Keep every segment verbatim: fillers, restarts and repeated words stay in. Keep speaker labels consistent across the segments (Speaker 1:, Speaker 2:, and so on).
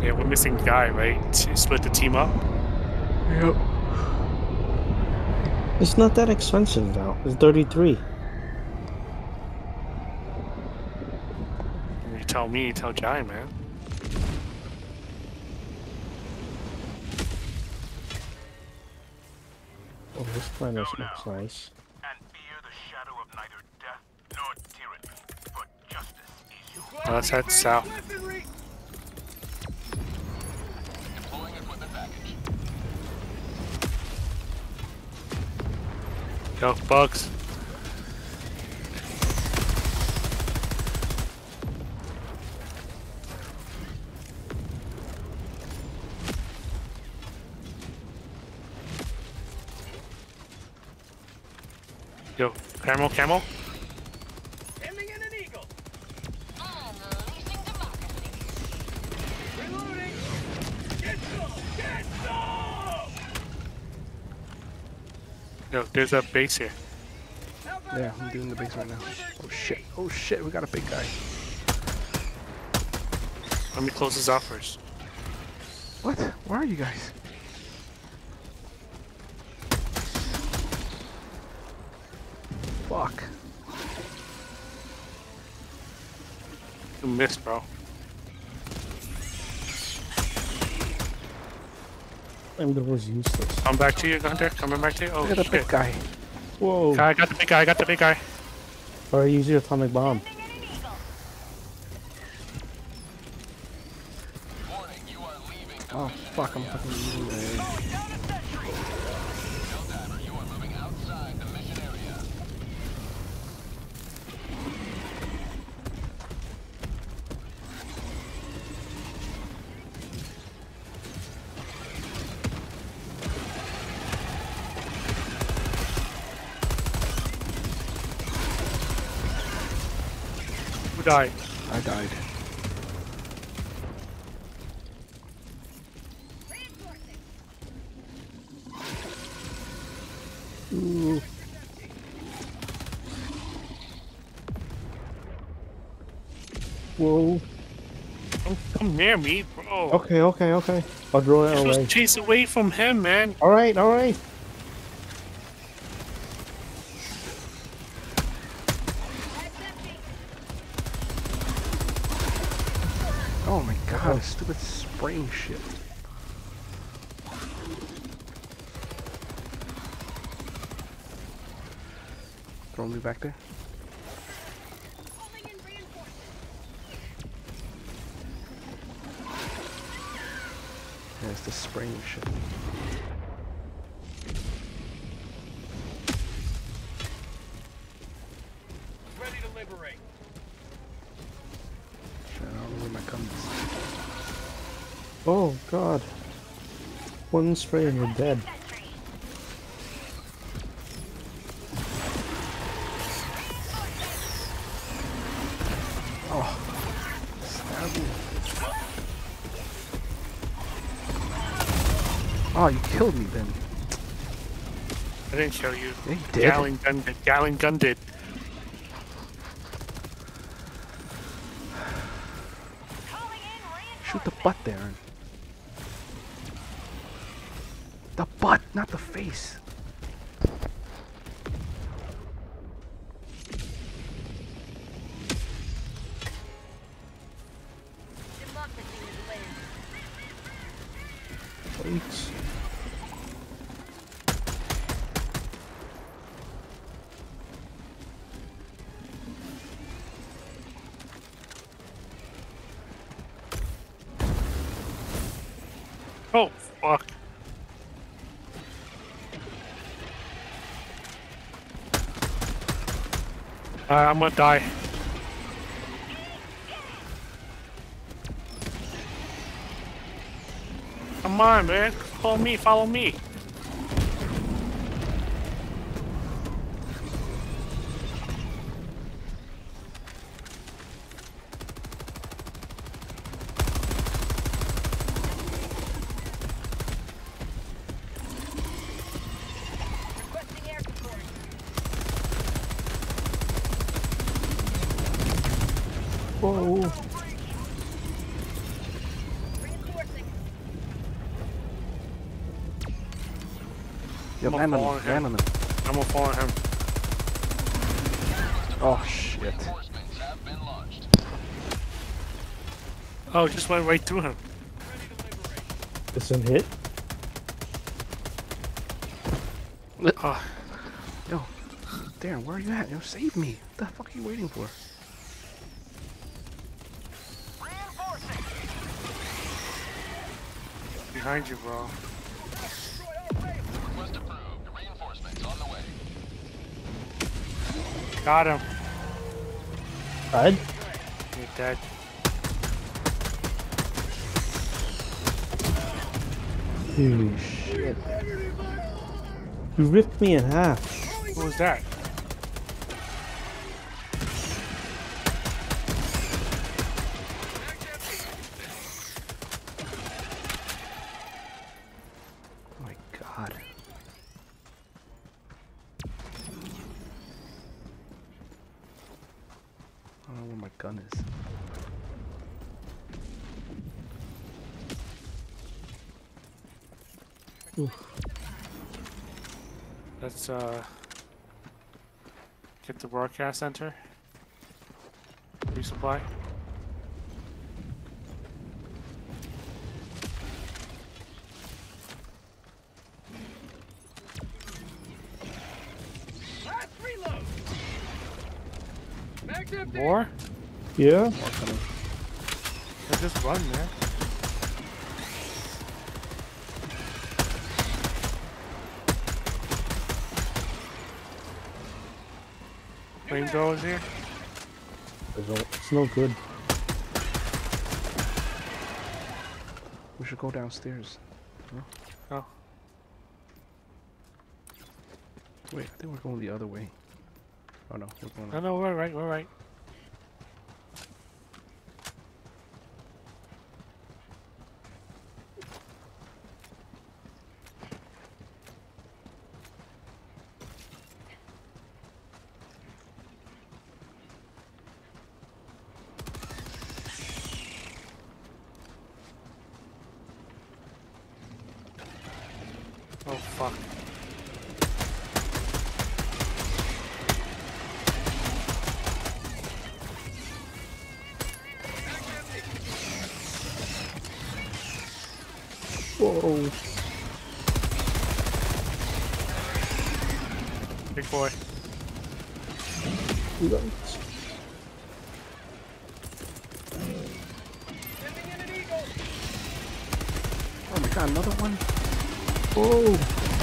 Speaker 1: Yeah, we're missing a guy, right? To split the team up.
Speaker 2: Yep.
Speaker 3: It's not that expensive though. It's thirty-three.
Speaker 1: You tell me, you tell Jai, man.
Speaker 3: Oh, this planet looks nice.
Speaker 4: And fear the shadow of neither death nor tyranny, but justice is yours.
Speaker 1: Oh, let's head south.
Speaker 4: Deploying equipment package.
Speaker 1: Yo, bugs. Yo, camel, camel.
Speaker 4: Sending in an eagle.
Speaker 5: Unleashing democracy.
Speaker 4: Reloading. Get some. Get some.
Speaker 1: Yo, there's a base here.
Speaker 2: Yeah, I'm doing the base right now. Oh shit. Oh shit, we got a big guy.
Speaker 1: Let me close this off first.
Speaker 2: What? Where are you guys? Fuck.
Speaker 1: You missed, bro.
Speaker 3: And was useless.
Speaker 1: Come back to you, Gunter. Coming back to you. Oh,
Speaker 2: Look at the
Speaker 1: shit.
Speaker 2: big guy.
Speaker 3: Whoa!
Speaker 1: I got the big guy. I got the big guy.
Speaker 3: Or use your atomic bomb.
Speaker 5: Sending in an eagle.
Speaker 4: Warning, you are leaving the
Speaker 2: Oh
Speaker 4: mission
Speaker 2: fuck, I'm
Speaker 4: area.
Speaker 2: fucking losing there.
Speaker 4: Helldiver, you are moving outside the mission area.
Speaker 1: Who died?
Speaker 2: I died.
Speaker 3: Ooh. Whoa.
Speaker 1: Don't come near me, bro.
Speaker 3: Okay, okay, okay. I'll draw it
Speaker 1: You're supposed
Speaker 3: away.
Speaker 1: to chase away from him, man.
Speaker 3: Alright, alright.
Speaker 2: Oh my god, this stupid spraying shit. Throw me back there.
Speaker 5: Calling in reinforcements.
Speaker 2: Yeah, it's the spraying shit.
Speaker 4: Ready to liberate.
Speaker 2: Shit, I don't know where my gun is.
Speaker 3: Oh god. One spray and you're dead.
Speaker 5: Sentry.
Speaker 2: Oh. Stab me. Oh, you killed me then.
Speaker 1: I didn't kill you.
Speaker 2: Yeah, you did.
Speaker 1: Gallon gun did. Gallon gun did.
Speaker 5: Calling in reinforcements.
Speaker 2: Shoot the butt there. The butt, not the face.
Speaker 5: Democracy is win.
Speaker 3: Wait.
Speaker 1: Oh, fuck. Uh, I'm gonna die. Come on, man. Follow me, follow me.
Speaker 5: Requesting air support.
Speaker 3: Whoa.
Speaker 5: Reinforcements.
Speaker 2: Yo,
Speaker 1: I'm
Speaker 2: land on
Speaker 1: following
Speaker 2: him, land
Speaker 1: him.
Speaker 2: on him.
Speaker 1: I'm gonna follow him.
Speaker 2: Oh shit.
Speaker 4: Reinforcements have been launched.
Speaker 1: Oh, it just went right through him.
Speaker 3: It's an hit.
Speaker 1: Oh,
Speaker 2: Yo, Darren, where are you at? Yo, save me. What the fuck are you waiting for?
Speaker 4: Reinforcing.
Speaker 1: behind you, bro.
Speaker 4: Request approved. Reinforcements on the way.
Speaker 1: Got him.
Speaker 3: Died?
Speaker 1: You're dead.
Speaker 3: Holy shit. You ripped me in half.
Speaker 1: What was that?
Speaker 2: Oh my god. I don't know where my gun is.
Speaker 1: Let's uh get the broadcast center. Resupply.
Speaker 4: Last reload. Max empty.
Speaker 1: More?
Speaker 3: Yeah?
Speaker 2: More coming.
Speaker 1: Let's just run, man. Flamethrowers here.
Speaker 3: It's no- it's no good.
Speaker 2: We should go downstairs.
Speaker 1: Oh,
Speaker 2: Wait, I think we're going the other way. Oh no, we're going.
Speaker 1: no, no, we're right, we're right. Oh fuck.
Speaker 3: Whoa.
Speaker 1: Big boy.
Speaker 3: Right.
Speaker 2: Oh my god, another one?
Speaker 3: Whoa.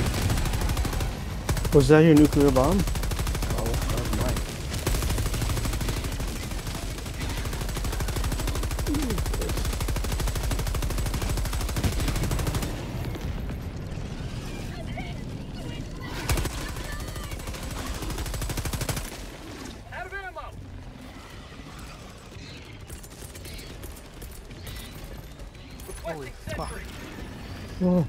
Speaker 3: Was that your nuclear bomb?
Speaker 2: Oh, that was mine.
Speaker 4: Out of ammo.
Speaker 1: Holy fuck.
Speaker 3: Oh.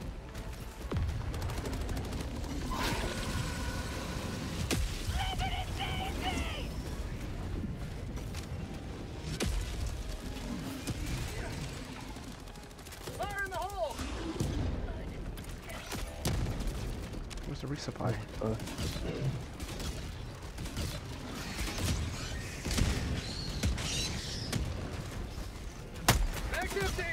Speaker 4: Fire in the hole.
Speaker 2: Where's the resupply?
Speaker 3: Uh,
Speaker 4: Max empty.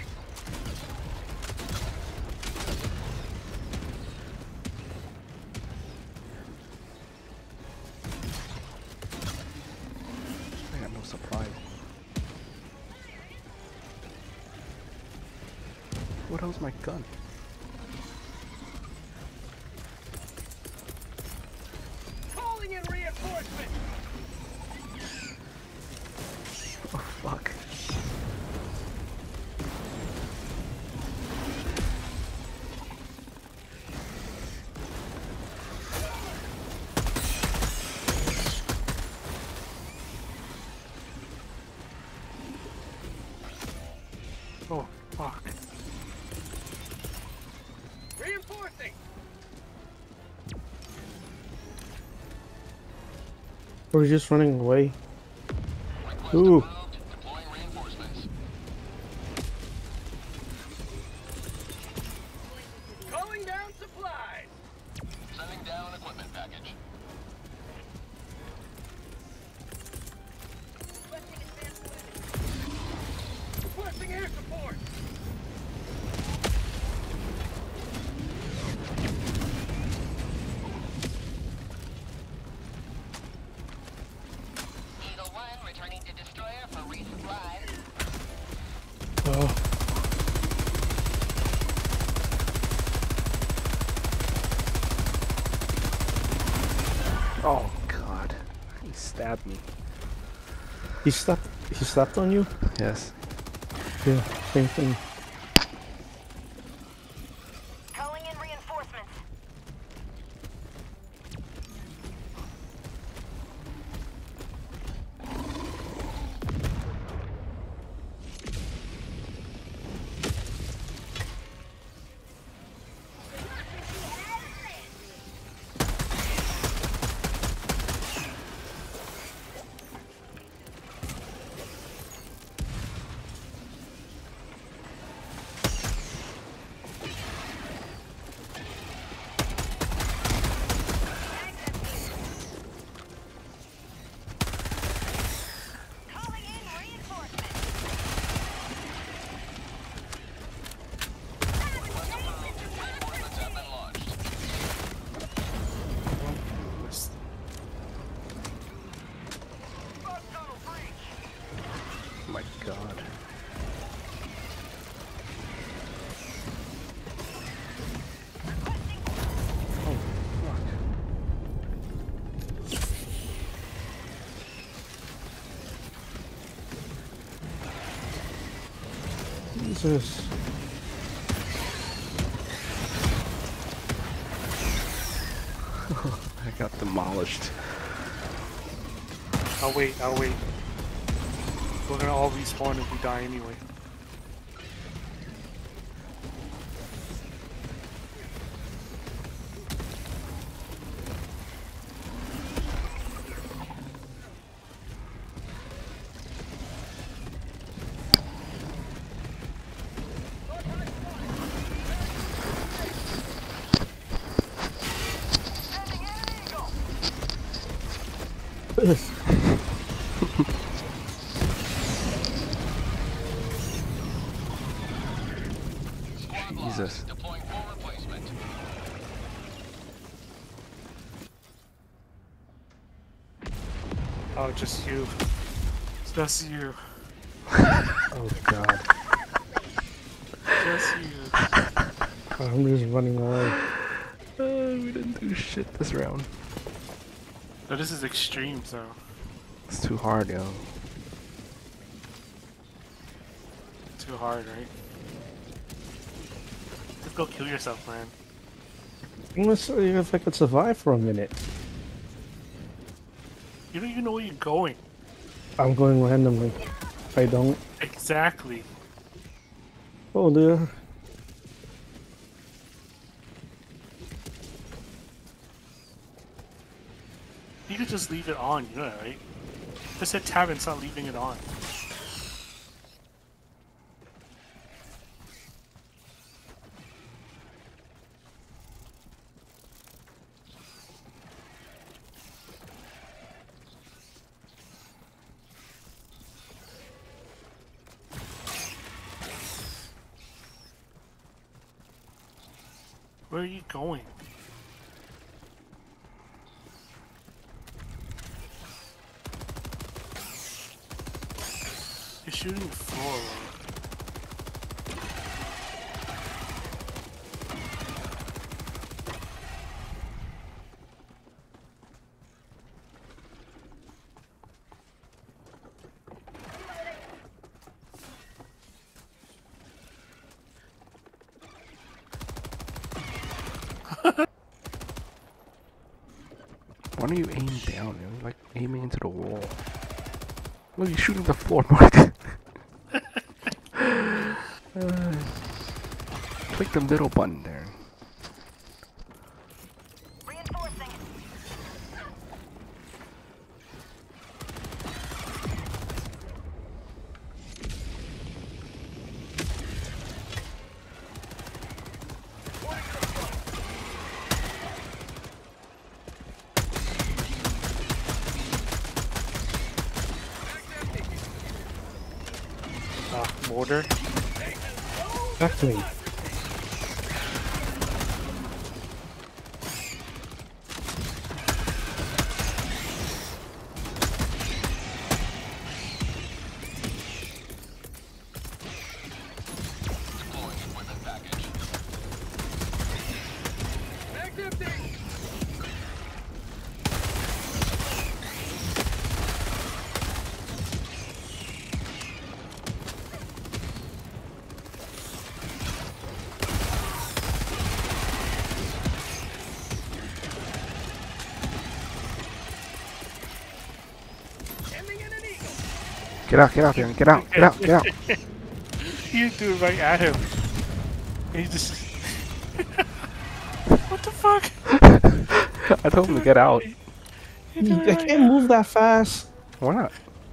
Speaker 2: I got no supply. What hell's my gun?
Speaker 4: Calling in reinforcement.
Speaker 2: Oh fuck.
Speaker 1: Oh fuck.
Speaker 4: Reinforcing.
Speaker 3: we're just running away.
Speaker 4: Request
Speaker 3: Ooh.
Speaker 4: approved. Deploying reinforcements. Calling down supplies.
Speaker 6: destroyer for resupply.
Speaker 3: Oh.
Speaker 2: Oh god. He stabbed me.
Speaker 3: He stepped. He stepped on you.
Speaker 2: Yes.
Speaker 3: Yeah. Same thing.
Speaker 5: Calling in reinforcements. Calling in reinforcements.
Speaker 6: Reinforcements have been launched.
Speaker 1: Missed.
Speaker 2: Oh my god. Oh fuck.
Speaker 3: Jesus.
Speaker 2: I got demolished.
Speaker 1: I'll wait, I'll wait. We're gonna all respawn if we die anyway.
Speaker 2: Jesus.
Speaker 6: Deploying full replacement.
Speaker 1: Oh, just you. Just you.
Speaker 3: Oh god.
Speaker 1: Just you.
Speaker 3: I'm just running away.
Speaker 2: Uh, we didn't do shit this round.
Speaker 1: No, this is extreme, so.
Speaker 2: It's too hard, yo.
Speaker 1: Too hard, right? Just go kill yourself, man.
Speaker 3: Let's see if I could survive for a minute.
Speaker 1: You don't even know where you're going.
Speaker 3: I'm going randomly. If I don't.
Speaker 1: Exactly.
Speaker 3: Oh dear.
Speaker 1: You could just leave it on, you know that, right? Just hit tab and start leaving it on. Where are you going? You're shooting the floor, right?
Speaker 2: Why don't you aim down, yo? Like aiming into the wall. Look, you're shooting the floor, Mark. uh, click the middle button there.
Speaker 5: Reinforcing.
Speaker 1: Ah, mortar.
Speaker 3: Back to me.
Speaker 2: Get out, get out there, get out, get out, get out.
Speaker 1: You threw it right at him. And he just. What the fuck?
Speaker 2: I told him to get out.
Speaker 1: You threw it
Speaker 3: I
Speaker 1: right
Speaker 3: can't move that fast.
Speaker 2: Why not?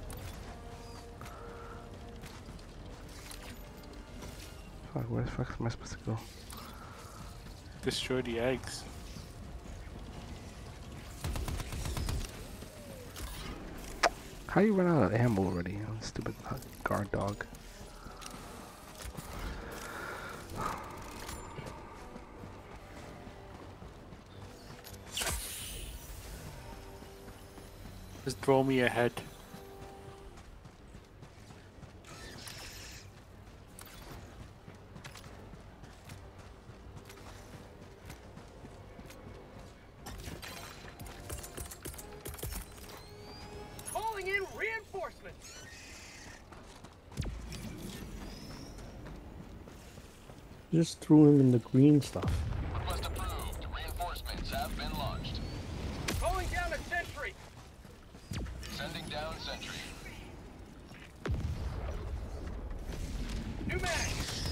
Speaker 2: Fuck, where the fuck am I supposed to go?
Speaker 1: Destroy the eggs.
Speaker 2: How you run out of ammo already? You stupid guard dog.
Speaker 1: Just throw me ahead.
Speaker 7: Calling in reinforcements.
Speaker 3: Just threw him in the green stuff.
Speaker 6: Request approved. Reinforcements have been launched.
Speaker 7: Calling down a sentry.
Speaker 6: Sending down sentry.
Speaker 7: New mag.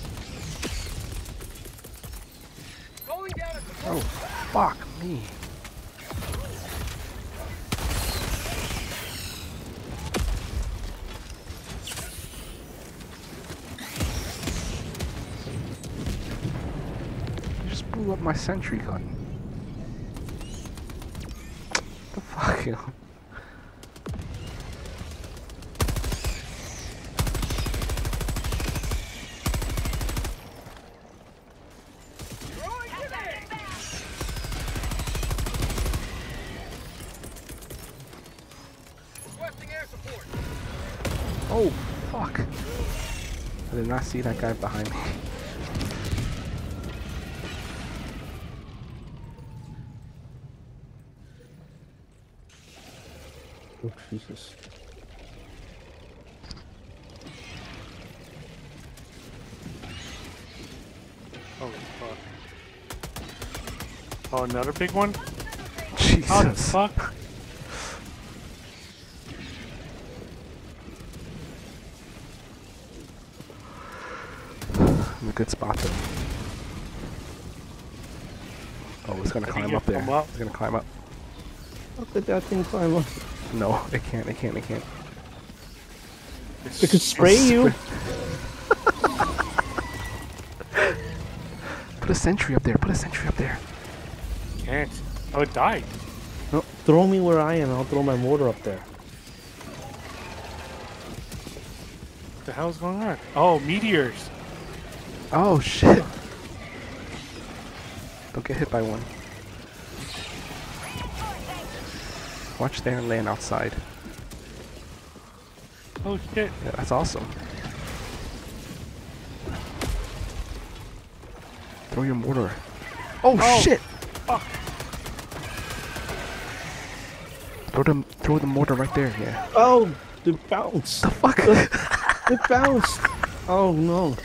Speaker 7: Calling down a support.
Speaker 2: Oh, fuck me. You just blew up my sentry gun. The fuck, yo.
Speaker 7: Throwing grenade. Requesting air support.
Speaker 2: Oh, fuck. I did not see that guy behind me.
Speaker 3: Oh, Jesus.
Speaker 1: Holy fuck. Oh, another big one?
Speaker 2: Jesus.
Speaker 1: How the fuck?
Speaker 2: In a good spot though. Oh, it's gonna
Speaker 1: Did he
Speaker 2: climb
Speaker 1: get
Speaker 2: up there.
Speaker 1: come up?
Speaker 2: It's gonna climb up.
Speaker 3: How could that thing climb up?
Speaker 2: No, it can't, it can't, it can't.
Speaker 3: It could spray you.
Speaker 2: Put a sentry up there, put a sentry up there.
Speaker 1: Can't. Oh, it died.
Speaker 3: No, throw me where I am. I'll throw my mortar up there.
Speaker 1: What the hell's going on? Oh, meteors.
Speaker 2: Oh shit. Don't get hit by one. Watch there and land outside.
Speaker 1: Oh shit.
Speaker 2: Yeah, that's awesome. Throw your mortar. Oh,
Speaker 1: Oh.
Speaker 2: shit!
Speaker 1: Fuck.
Speaker 2: Throw the throw the mortar right there. Yeah.
Speaker 3: Oh, it bounced.
Speaker 2: The fuck?
Speaker 3: It bounced. Oh no.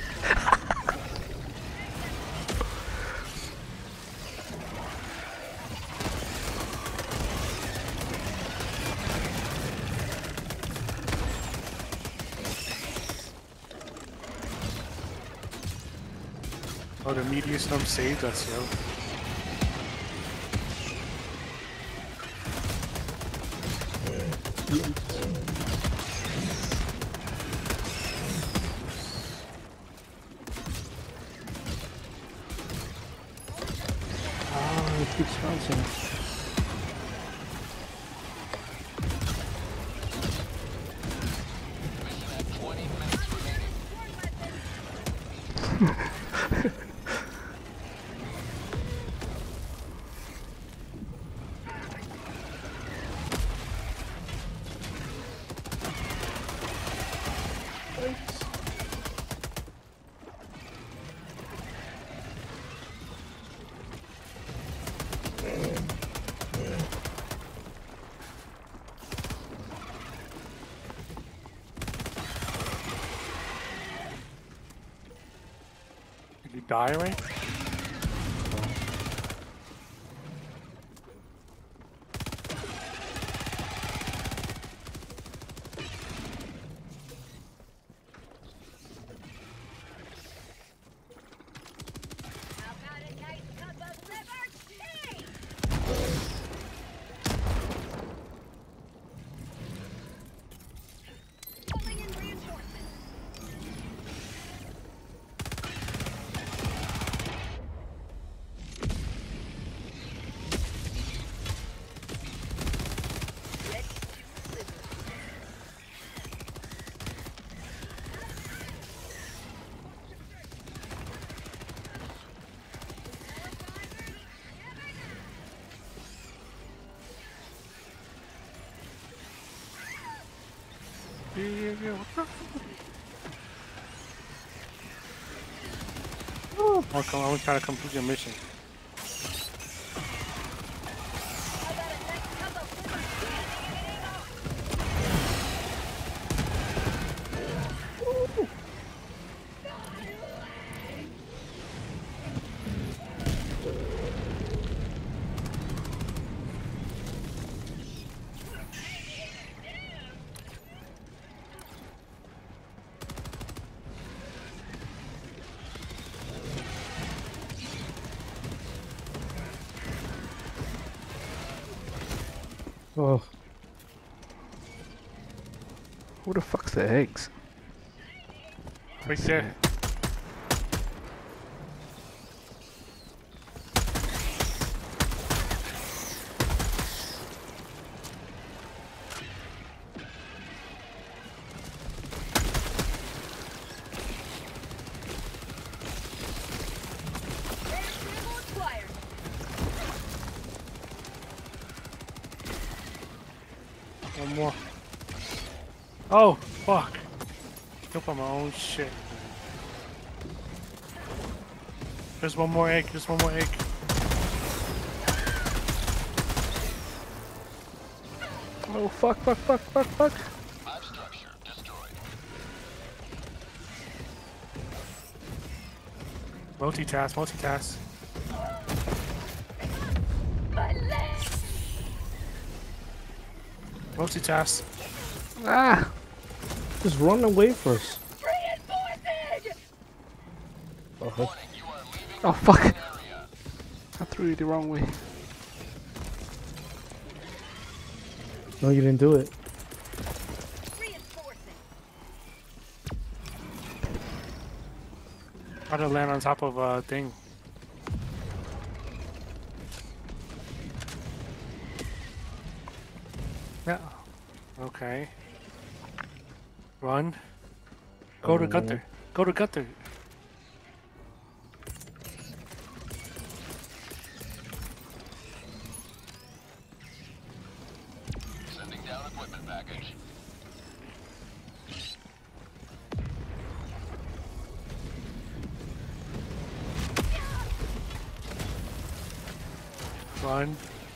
Speaker 1: Oh, the meteor storm saved us, yo.
Speaker 3: Oh, it keeps bouncing.
Speaker 6: Mission at twenty minutes remaining.
Speaker 1: Did you die already? Yeah, yeah, yeah. What the? Oh, come on, we gotta complete your mission.
Speaker 3: Oh,
Speaker 2: Who the fuck's the eggs?
Speaker 1: Right there. One more. Oh, fuck. Jump on my own shit. There's one more egg, there's one more egg.
Speaker 2: Oh fuck, fuck, fuck, fuck, fuck.
Speaker 6: Lab structure destroyed.
Speaker 1: Multitask, multitask. Multitask.
Speaker 2: Ah!
Speaker 3: just run away first. Oh,
Speaker 6: Warning, you are leaving
Speaker 2: Oh fuck!
Speaker 6: the area.
Speaker 2: I threw you the wrong way.
Speaker 3: no, you didn't do it.
Speaker 5: Reinforcing.
Speaker 1: How to land on top of a thing. Yeah. Okay. Run. Go to Gunther. Go to Gunther.
Speaker 6: Sending down equipment package.
Speaker 1: Run.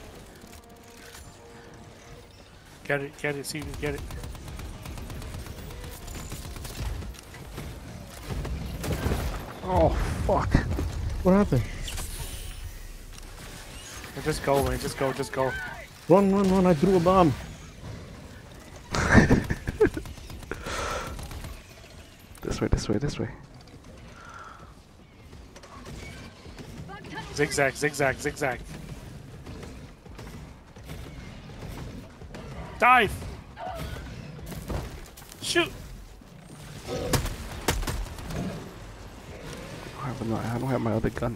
Speaker 1: Get it, get it, see if you get it.
Speaker 2: Oh fuck!
Speaker 3: What happened?
Speaker 1: Yeah, just go, man. Just go, just go.
Speaker 3: Run, run, run! I threw a bomb.
Speaker 2: This way, this way, this way.
Speaker 1: Zigzag, zigzag, zigzag. Dive! Shoot!
Speaker 2: I have no, I don't have my other gun.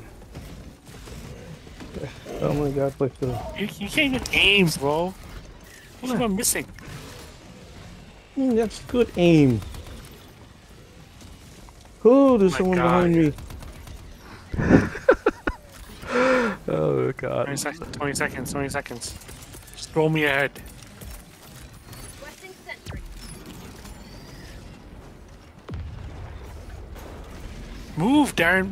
Speaker 3: Oh my god, wait for the...
Speaker 1: You, you can't even aim, bro. What's what? missing?
Speaker 3: Mm, that's good aim. Oh, there's
Speaker 1: My
Speaker 3: someone
Speaker 1: God.
Speaker 3: behind me.
Speaker 2: Oh god.
Speaker 1: twenty seconds, twenty seconds, twenty seconds. Just throw me ahead.
Speaker 5: Requesting sentry.
Speaker 1: Move, Darren!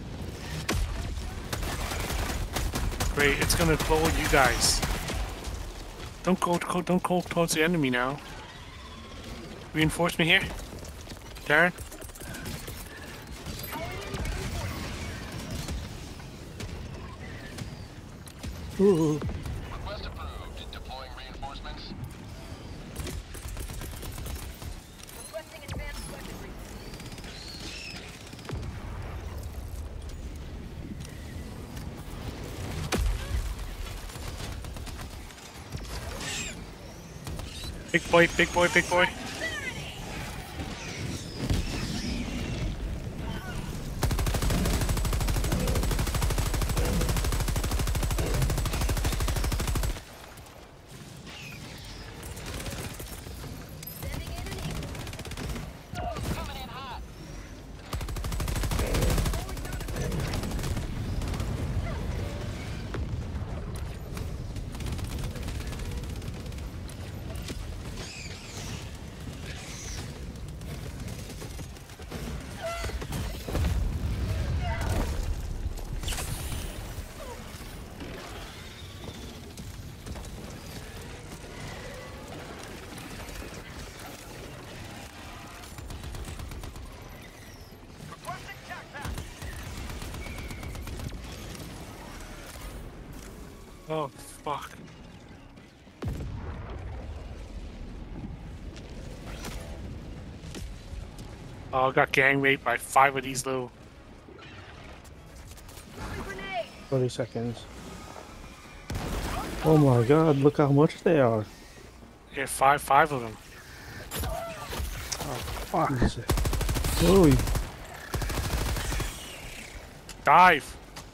Speaker 1: Great, it's gonna blow you guys. Don't go, go don't go towards the enemy now. Reinforcement here. Darren?
Speaker 3: Ooh.
Speaker 6: Request approved. Deploying reinforcements.
Speaker 5: Requesting advanced weaponry.
Speaker 1: Big boy, big boy, big boy.
Speaker 5: Sending in an eagle.
Speaker 6: Coming in hot.
Speaker 1: Oh, fuck. Oh, I got gang raped by five of these little...
Speaker 5: Grenade.
Speaker 3: thirty seconds. Oh my god, look how much they are.
Speaker 1: Yeah, five, five of them.
Speaker 2: Fuck.
Speaker 3: Holy.
Speaker 1: Dive!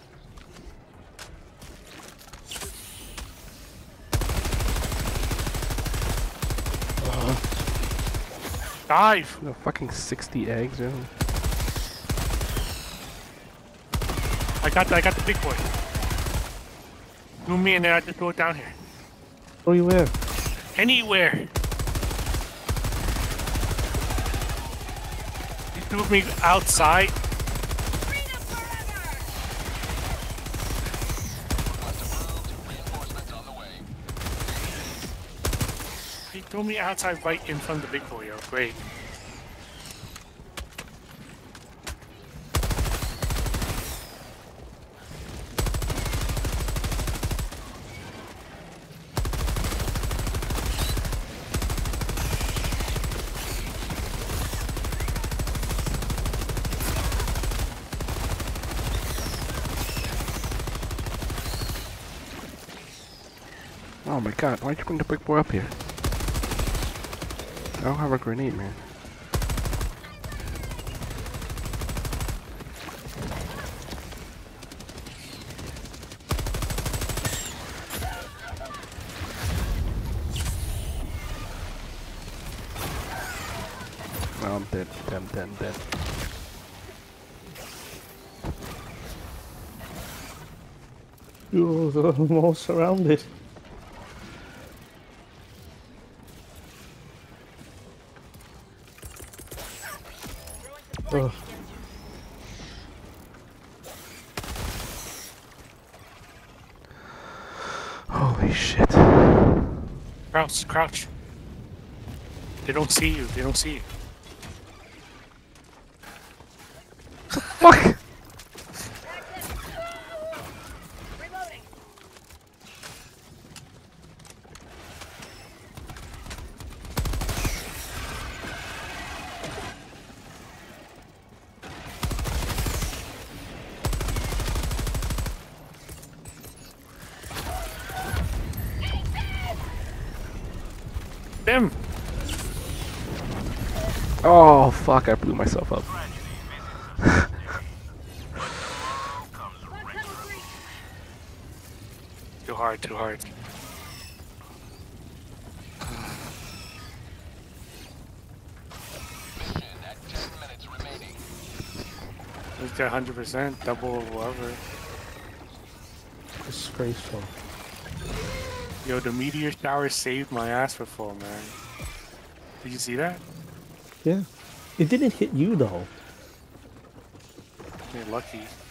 Speaker 1: Dive!
Speaker 2: No fucking sixty eggs, yo.
Speaker 1: I got the, I got the big boy. Do me and then I just throw it down here.
Speaker 3: Oh, you where?
Speaker 1: Anywhere! You threw me outside.
Speaker 5: Freedom forever.
Speaker 6: Request approved. Reinforcements on the way.
Speaker 1: He threw me outside right in front of the big boy, yo. Great.
Speaker 2: Oh my god, why'd you bring the big boy up here? I don't have a grenade, man. Oh, I'm dead, dead, dead, dead.
Speaker 3: You're almost surrounded. Ugh.
Speaker 2: Holy shit.
Speaker 1: Crouch, crouch. They don't see you, they don't see you.
Speaker 2: Fuck!
Speaker 5: Reloading.
Speaker 1: Them!
Speaker 2: Oh fuck, I blew myself up.
Speaker 1: Too hard, too hard.
Speaker 6: Mission at ten minutes remaining.
Speaker 1: Let's get one hundred percent, double whatever.
Speaker 3: Disgraceful.
Speaker 1: Yo, the meteor shower saved my ass before, man. Did you see that?
Speaker 3: Yeah. It didn't hit you though.
Speaker 1: You're lucky.